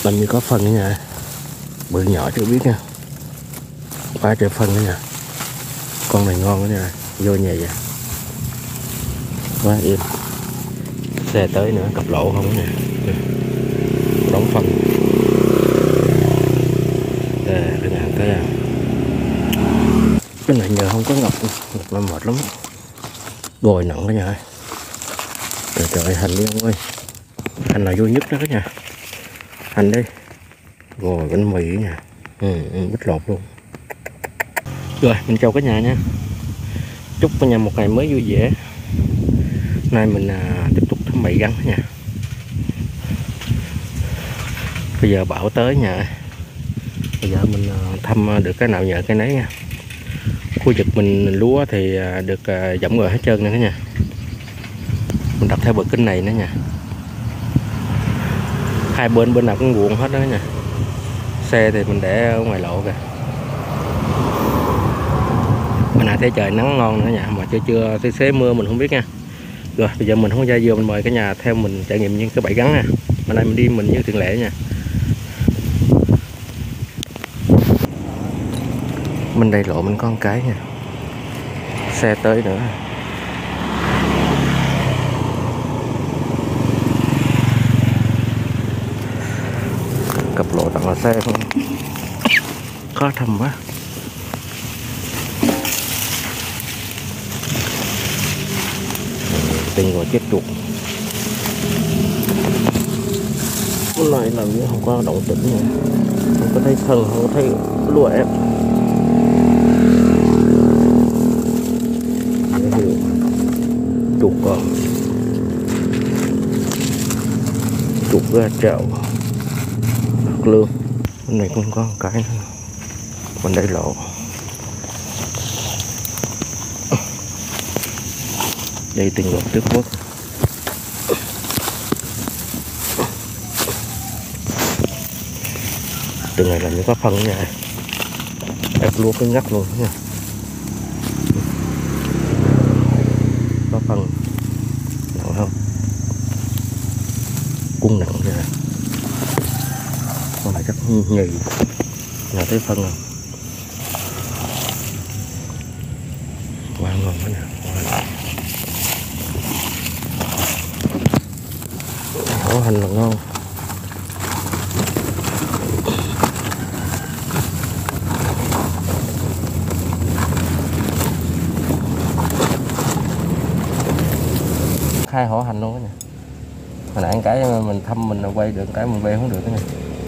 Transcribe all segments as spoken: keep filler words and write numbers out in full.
Làm như có phân nữa nha, bự nhỏ chưa biết nha, ba trời phân nữa nha. Con này ngon nữa nha, vô nhà vậy quá im. Xe tới nữa, cặp lộ không nè, đóng phân. Đây, cái nhà tới à. Cái này nhờ không có ngập, ngập là mệt lắm. Gồi nặng cả nhà. Trời trời, hành đi ông ơi. Hành là vui nhất đó cả nhà. Hành đi. Rồi bánh mì nha. Ừ, bít lột luôn. Rồi, mình chào cả nhà nha. Chúc cả nhà một ngày mới vui vẻ. Nay mình à, tiếp tục thăm bẫy gắn nha. Bây giờ bão tới nha. Bây giờ mình à, thăm được cái nào nhờ cái nấy nha. Khu vực mình lúa thì à, được à, dẫm rồi hết trơn nè cả nhà. Mình đặt theo bờ kinh này nữa nha. Hai bên bên nào cũng ruộng hết đó nha. Xe thì mình để ở ngoài lộ kìa. Mình lại thấy trời nắng ngon nữa nha, mà chưa chưa xế xế mưa mình không biết nha. Rồi bây giờ mình không ra vô, mình mời cả nhà theo mình trải nghiệm những cái bẫy gắn nha. Hôm nay mình đi mình như thường lệ nha. Mình đây lộ mình có một cái nha. Xe tới nữa. Cặp lộ tặng là xe không. Khó thầm quá. Tình rồi chết chuột. Cái này làm như không có động tĩnh nha. Không có thấy thân, không có thấy lúa ép. Chuột còn. Chuột ra chảo. Lương. Bên này cũng có một cái nữa. Bên đây lộ. Đây tình ngọt trước quốc. Từ này làm như có phân nha. Ép lúa cứ ngắt luôn nha. Có phân nặng không? Cung nặng nha. Con này chắc nhì. Nhà thấy phân không? Quá ngon quá nè. Hổ hành là ngon. Hai hổ hành luôn đó nha. Hồi nãy cái mình thăm mình quay được, cái mình quay không được đó nha.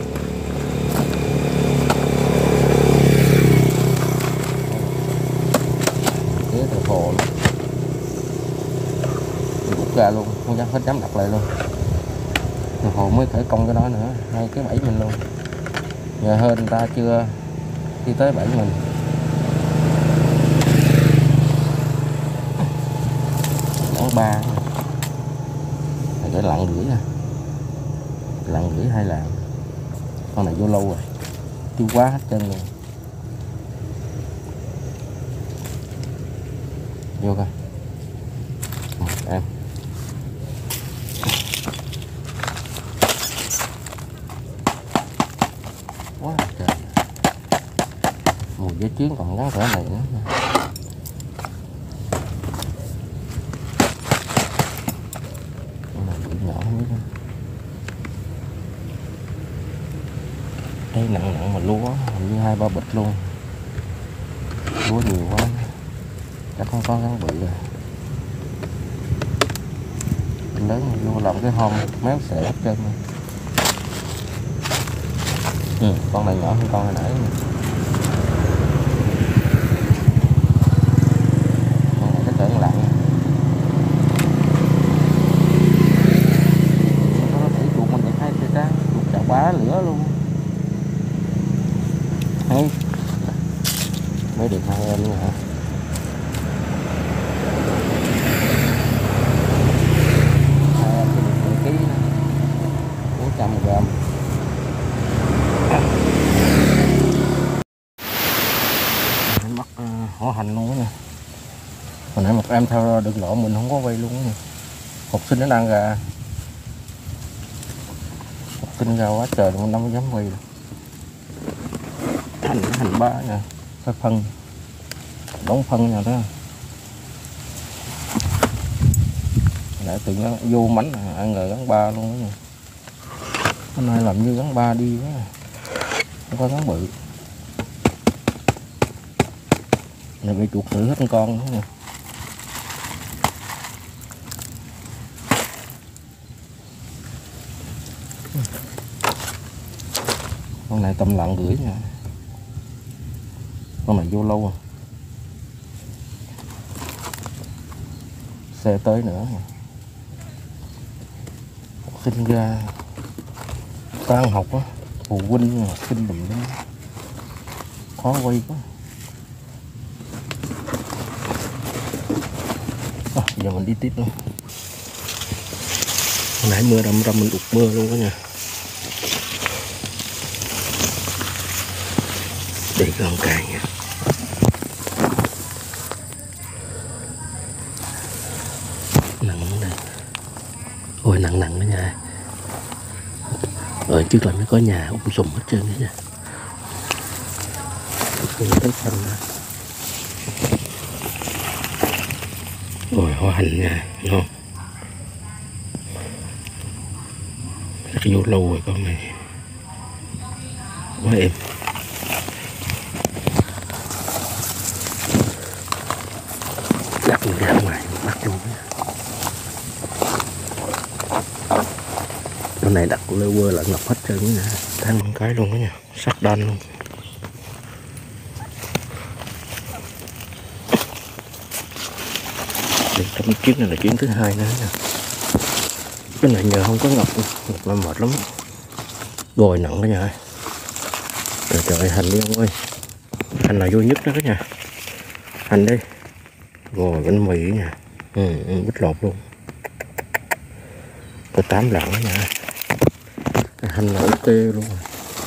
Cái từ hồ luôn. Mình rút ra luôn, không dám hết dám đặt lại luôn. Từ hồ mới khởi công cái đó nữa, hai cái bẫy mình luôn. Nhờ hơn người ta chưa đi tới bẫy mình. Tháng ba. Cái lặn rưỡi nè, lặn rưỡi hai lạng. Con này vô lâu rồi, tiêu quá hết chân luôn. Vô coi em. Quá trời, mùi giấy chiến còn ngắn cỡ này nữa. Đây nặng nặng mà lúa hình như hai ba bịch luôn, lúa nhiều quá chắc không có gắn bự rồi. Lớn vô làm cái hông méo xẻ hết trơn. Ừ, con này nhỏ hơn con hồi nãy. Con này cái cỡ lặng. Nó thấy chuột mình thấy cái cá chuột chà bá lửa luôn. Hey. Mới được hai em nữa hả? Hai em được mười ký nữa. bốn trăm gram. Bắt uh, hổ hành luôn nha. Hồi nãy một em theo được lộ mình không có quay luôn nha. Học sinh nó đang gà. Học Kinh ra quá trời luôn, năm dám quay rồi. Hành hành ba nè, phải phân đóng phân nào đó. Lại tự nó vô mánh à, ăn rồi gắn ba luôn đó nha. Hôm nay làm như gắn ba đi quá, không có gắn bự. Này bị chuột thử hết con con nữa nè. Con này tầm lạng rưỡi nha. Con này vô lâu à. Xe tới nữa. Sinh ra tan học á, phụ huynh học sinh đùm lên khó quay quá. À, giờ mình đi tiếp luôn. Hồi nãy mưa đâm ra mình đục mưa luôn đó nha. Để con càng nha. Nặng đây. Ôi nặng nặng đó nha. Ở trước là nó có nhà ung sùm hết trơn đấy nha. Không tới phân nữa. Ôi hoa hành nha, ngon. Rất vô lâu rồi con này. Quá êm. Đặt mình ra ngoài bắt luôn nha. Chỗ này đặt lơ quơ là ngập hết trơn nè, thang cái luôn đó nha, sắc đan luôn. Đây, trong chuyến này là chuyến thứ hai nữa nha. Cái này nhờ không có ngập, ngập là mệt lắm, gồi nặng đó nha. Trời trời hành đi ông ơi, hành là vô nhất đó cả nhà, hành đi, gồi bánh mì nha, ừ, bít lột luôn, có tám lạng đó nha. Hành là ok luôn rồi.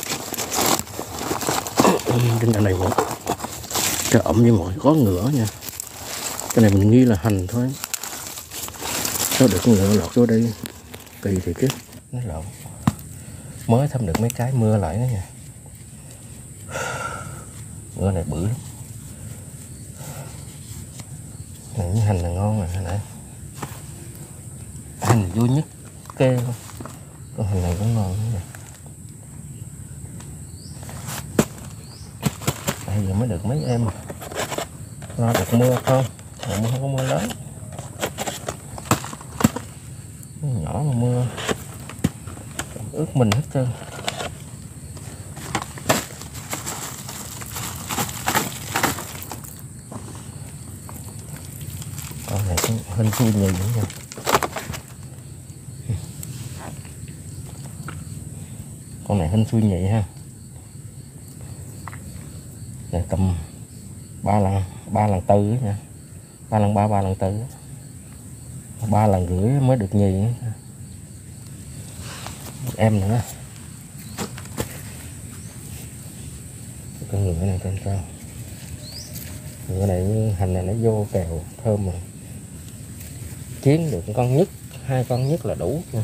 Trên này một cho ẩm với mọi có ngựa nha. Cái này mình nghi là hành thôi, sao được ngựa lọt vô đây kỳ thì chứ. Nó lộn mới thăm được mấy cái mưa lại đó nha. Mưa này bự lắm. Này hành là ngon rồi nè, hành vô nhất kê luôn. Con hành này cũng ngon nữa nè. Bây giờ mới được mấy em lo được mưa không, mà mưa không có mưa lớn, nhỏ mà mưa ướt mình hết trơn. Con này cũng hình xui nhiều nữa nha. Con này hình xui nhị ha. Này tầm ba lần ba lần tư nha, ba lần ba ba lần tư, ba lần rưỡi mới được nhì. Một em nữa. Con ngựa này trên sao? Ngựa này hành này nó vô kèo thơm mà. Chiến được con nhất, hai con nhất là đủ nha.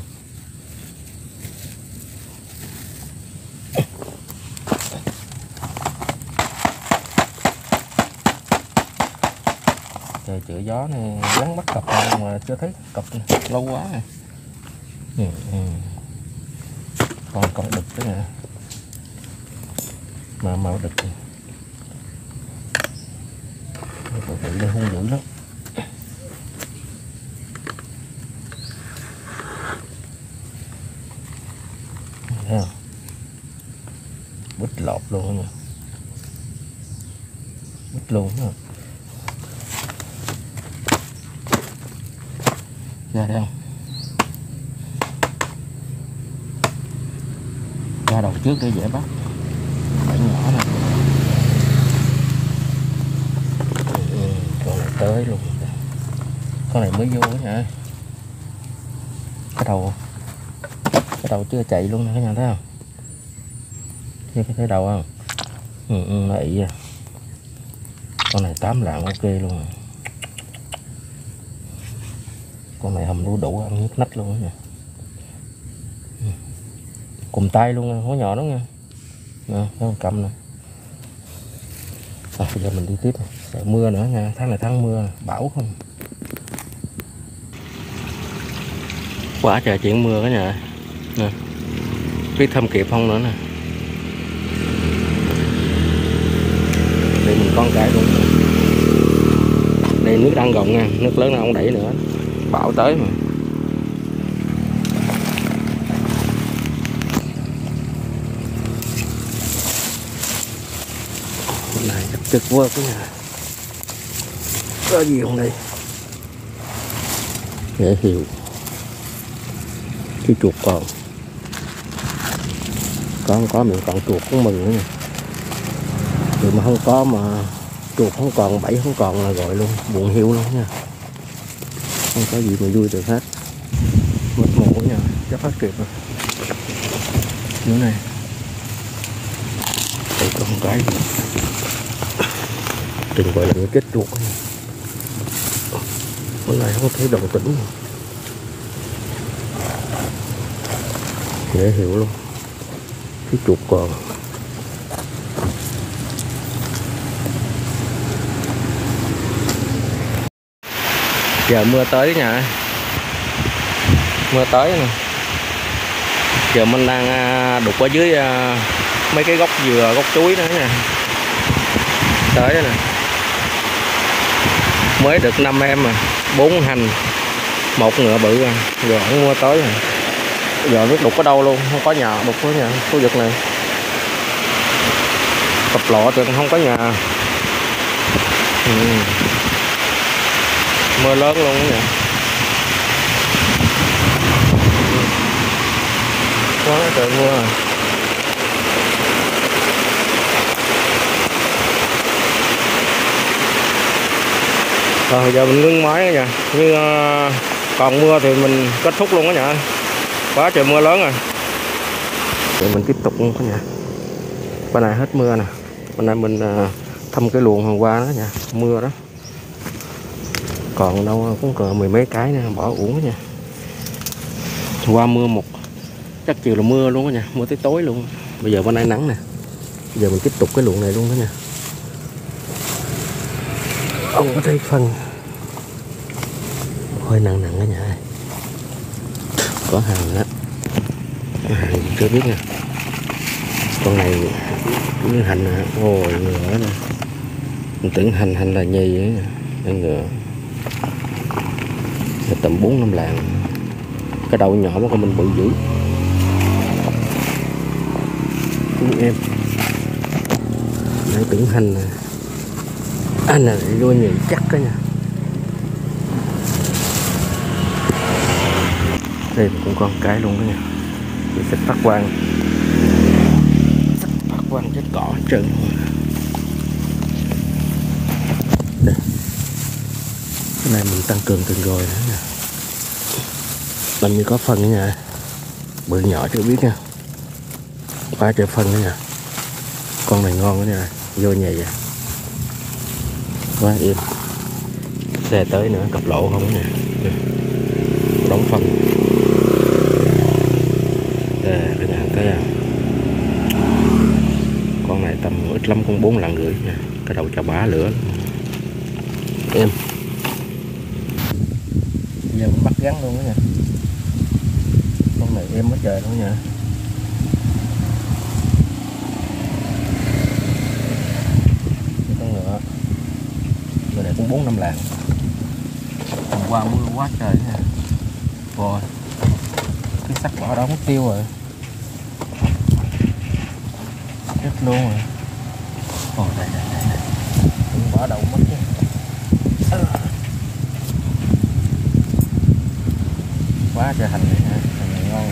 Trời chữa gió này gắn bắt cặp mà chưa thấy cặp lâu quá này. Ừ, ừ. Còn còn đực đó nè, mà màu đực bự bự đây hung dữ lắm. Thấy không? Bít lọt luôn nha, bít luôn đó. Ra đây không? Ra đầu trước để dễ bắt. Bãi nhỏ này. Ừ, con này tới luôn. Con này mới vô đó nha. Cái đầu cái đầu chưa chạy luôn nè các nhà thấy không? Thấy cái thấy đầu không? Ừ, ừ, nó ị à. Con này tám lạng ok luôn. Con này hầm đu đủ ăn nhức nách luôn đó nha. cùm tay luôn, hố nhỏ đó nha. Nè, con cầm nè. À, bây giờ mình đi tiếp, sợ mưa nữa nha, tháng này tháng mưa, bão không. Quá trời chuyện mưa cả nhà. Nè, biết thâm kịp không nữa nè. Đây mình con cái luôn. Đây nước đang gồng nha, nước lớn nào không đẩy nữa, bão tới mà. Hôm nay chắc cực quá cái nhà. Có gì không đây? Dễ hiểu. Cái chuột còn. Có không có miệng còn chuột cũng mừng nữa nha. Thì mà không có mà chuột không còn, bẫy không còn là gọi luôn, buồn hiu luôn nha. Không có gì mà vui được hết. Mất ngủ nha, chắc phát kịp rồi. Nữa này. Đây còn cái gì? Đừng gọi là những kết chuột nha. Bữa nay không thấy đồng tĩnh. Dễ hiểu luôn. Cái chuột còn. Giờ mưa tới nha. Mưa tới nè. Giờ mình đang đục ở dưới mấy cái gốc dừa, gốc chuối nữa nha. Tới đó nè. Mới được năm em mà, bốn hành, một ngựa bự à. Giờ không mưa tới rồi. Giờ nước đục ở đâu luôn, không có nhà đục ở nhà khu vực này. Cặp lọ thì không có nhà. Ừ. Mưa lớn luôn nha. Quá trời mưa. Rồi giờ mình ngưng máy nha. Nhưng uh, còn mưa thì mình kết thúc luôn đó nha. Quá trời mưa lớn rồi. Để mình tiếp tục luôn đó nha. Bên này hết mưa nè. Bên này mình uh, thăm cái luồng hôm qua đó nha. Mưa đó. Còn đâu cũng còn mười mấy cái nữa, bỏ uổng nha. Qua mưa một chắc chiều là mưa luôn đó nha, mưa tới tối luôn. Bây giờ bên đây nắng nè. Bây giờ mình tiếp tục cái luồng này luôn đó nha. Ông có thấy phân hơi nặng nặng đó nha. Có hàng đó, có hàng chưa biết nha. Con này cái hành nè, ôi ngựa nè. Mình tưởng hành hành là nhì ấy nha, ngựa. Tầm bốn năm lạng. Cái đầu nhỏ mà con mình bự dữ. Chúng em để tưởng hành nè. Anh là vô nhì chắc đó nha. Đây cũng con cái luôn đó nha. Để xịt phát quang. Xịt phát quang chết cỏ trơn. Đây. Cái này mình tăng cường từng rồi nữa nha. Làm như có phân nữa nha. Bự nhỏ chưa biết nha. Quá trời phân nữa nha. Con này ngon đó nha. Vô nhì vậy. Quá im. Xe tới nữa, cặp lộ không nè. Đóng phân. Đây, cái nhà thấy à. Con này tầm ít lắm cũng bốn lần rưỡi nha. Cái đầu chà bá lửa. Em. Giờ mình bắt gắn luôn đó nha. Con này em hết trời luôn nha. Con ngựa. Người này cũng bốn năm lạng. Hôm qua mưa quá trời nha. Rồi. Cái sắt bỏ đó mất tiêu rồi. Chết luôn rồi. Ồ đây đây đây đây. Cũng bỏ đầu mất chứ. Quá trời hành này nha. Hành này ngon.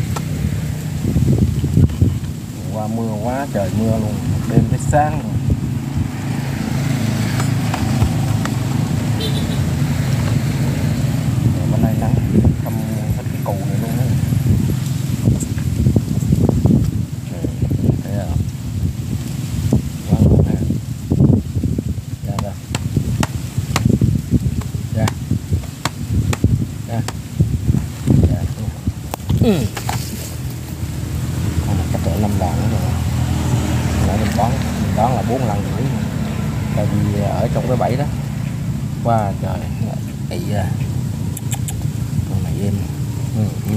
Hôm qua mưa quá trời mưa luôn. Đêm tới sáng rồi. Bên này nắng thăm hết cái cù này luôn á. Thấy không? Quá ngon ha. Ra ra. Ra. Ra. Ra. Ừ. chắc cỡ năm lần nữa rồi. Nãy mình đoán mình đoán là bốn lần rưỡi, tại vì ở trong cái bẫy đó. Wow trời, ị ra con này em. Ừ, ừ.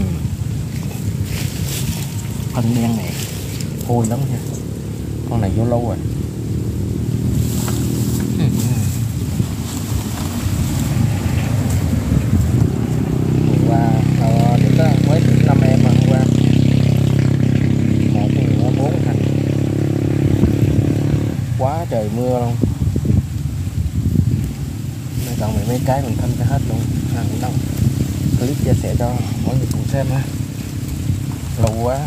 Phân đen này hôi lắm nha, con này vô lâu rồi. Ừ, ừ. Qua nó được đó, mới năm em mà hôm qua một nó bốn thành quá trời mưa luôn. Mấy còn mấy cái mình thân cho hết luôn, hàng cũng đông. Clip chia sẻ cho mọi người cùng xem ha, lâu quá.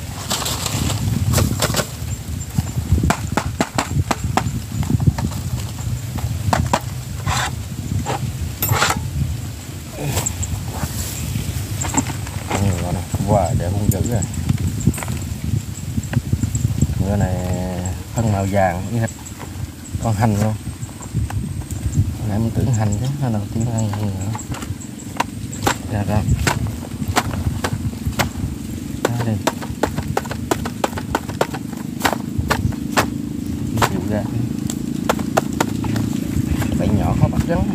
Wow, để hung dữ rồi. Bữa này phân màu vàng với thịt con hành luôn. Nãy mình tưởng hành chứ, nó đầu tiên ăn gì nữa. Ra ra. Ra đi. Chịu ra. Bẫy nhỏ khó bắt rắn.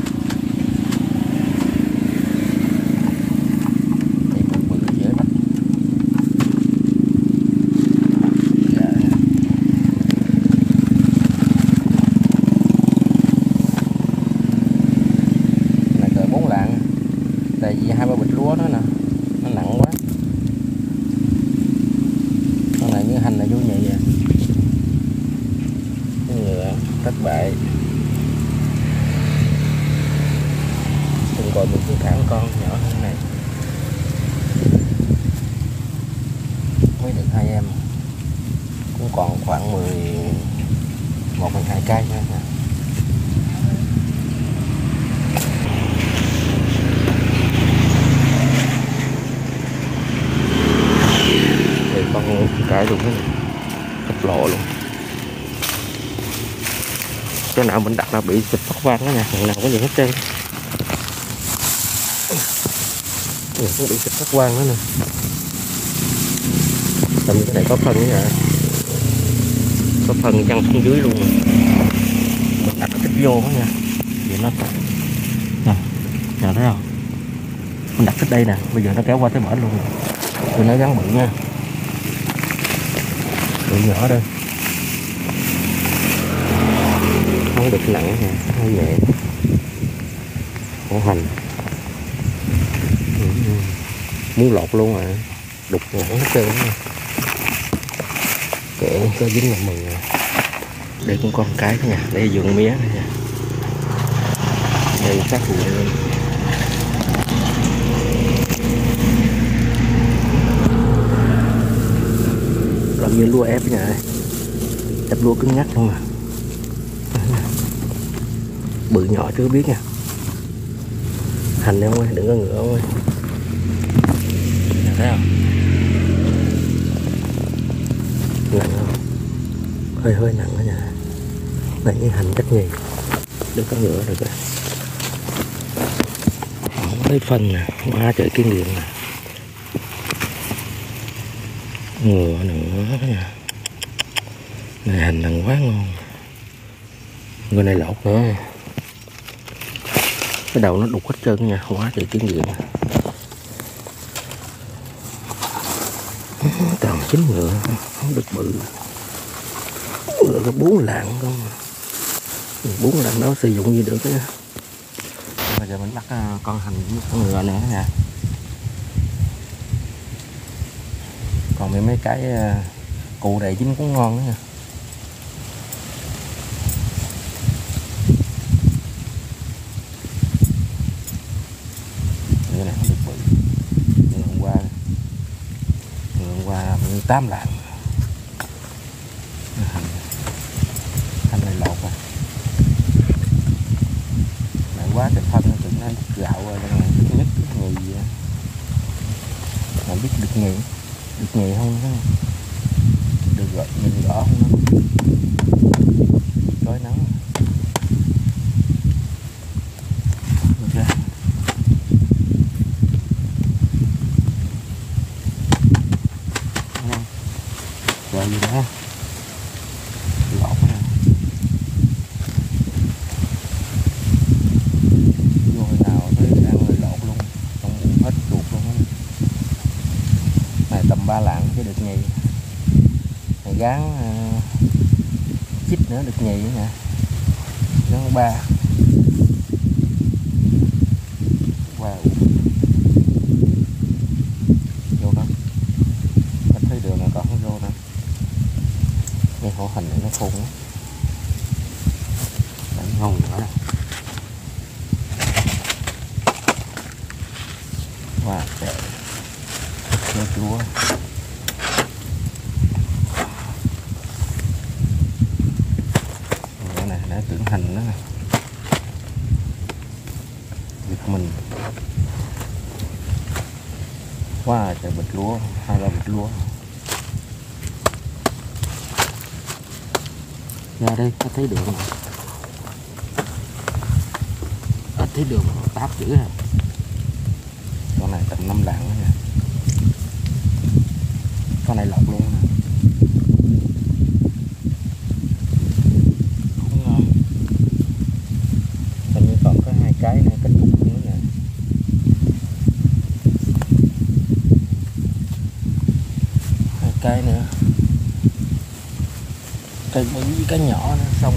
Tại vì hai ba bịch lúa đó nè, nó nặng quá. Con này như hành là vô nhị vậy. Cái ngựa thất bại. Đừng gọi một cái thẳng con nhỏ hơn này. Mới được hai em, cũng còn khoảng mười một phần hai cây nữa nè. Con cái luôn đó, cắt lộ luôn. Chỗ nào mình đặt là bị xịt phát vang đó nha, thằng nào có gì hết trơn. Ừ, cũng bị xịt phát vang đó nè. Tầm cái này có phân nữa nha, có phân văng xuống dưới luôn. Mình đặt cái thích vô đó nha, vậy nó nè, nhìn thấy không? Mình đặt thích đây nè, bây giờ nó kéo qua tới bển luôn. Tôi nói gắn bự nha. Bự nhỏ đây, không được nặng nha, hơi nhẹ. Con hành muốn lột luôn à, đục ngắn hết trơn nha. Kệ có dính là mừng rồi. Đây cũng con cái đó nha, đây vườn mía này nha. Đây sát vườn luôn. Làm như lúa ép nha, ép lúa cứng nhắc luôn à. Bự nhỏ chứ biết nha. Hành em ơi, đừng có ngựa ơi. Thấy không? Nặng không? Hơi hơi nặng đó nha. Này như hành cách nhì. Đừng có ngựa được rồi. Lấy phân nè, hoa trời kiên điện nè. Ngựa nữa nha. Này hành nặng quá ngon. Người này lột nữa. Cái đầu nó đục hết trơn nha, quá trời tiếng điện. Toàn chín ngựa, không được bự. Ngựa có bốn lạng không. Bốn lạng đó sử dụng gì được nha. Bây giờ mình bắt con hành với con ngựa nữa nha. Còn mấy mấy cái cụ đầy chín cũng ngon nữa nha. Ngựa này không được bự. Ngựa hôm qua Ngựa hôm qua như tám lạng. Hành Hành này lột rồi. Nặng quá trời phân tự nó gạo rồi, đây này nhất nhì gì vậy. Mà biết được nhì được nhì không đó. Được gọi nhìn rõ không đó. Chói nắng được ra. rồi gì đó lọt nè, vô hồi nào tới ăn rồi lọt luôn, không uống hết chuột luôn á. Này tầm ba lạng chứ được nhì, này gán uh, chích nữa được nhì nữa nè, gán ba qua vô đó, cách thấy đường này còn không vô nè, cái hổ hình này nó khôn lắm, đánh ngon nữa nè, wow trời, nó chúa. Này đã tưởng hành đó nè, giật mình quá trời, bịch lúa, hai ba bịch lúa ra đây có thấy đường, có thấy đường táp dữ à. Con này tầm năm lạng nữa nè, con này lọt luôn nè, cũng ngon. Hình như còn có hai cái nữa, kết thúc nữa nè. Hai cái nữa, cái bự với cái nhỏ nữa xong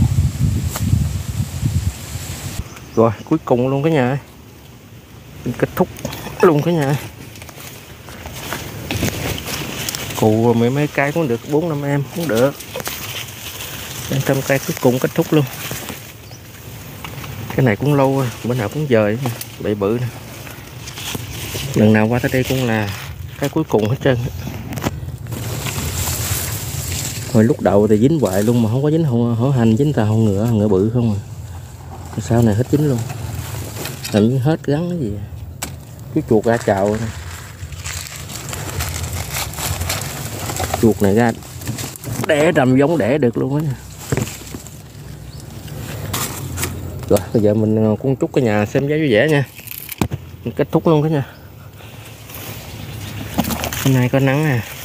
rồi, cuối cùng luôn cả nhà, kết thúc luôn cả nhà. Cụ mấy mấy cái cũng được bốn năm em cũng được, năm trăm cây cuối cùng kết thúc luôn. Cái này cũng lâu rồi, bữa nào cũng dời bậy bự nè, lần nào qua tới đây cũng là cái cuối cùng hết trơn. Hồi lúc đầu thì dính hoài luôn mà không có dính hổ, hổ hành, dính tà hổ ngựa, ngựa bự không à. Sau này hết dính luôn, làm như hết gắn cái gì. Cái chuột ra chào này, chuột này ra đẻ rầm giống đẻ được luôn á. Rồi bây giờ mình cũng chúc cả nhà xem giá vui vẻ nha, mình kết thúc luôn cả nhà. Hôm nay có nắng à.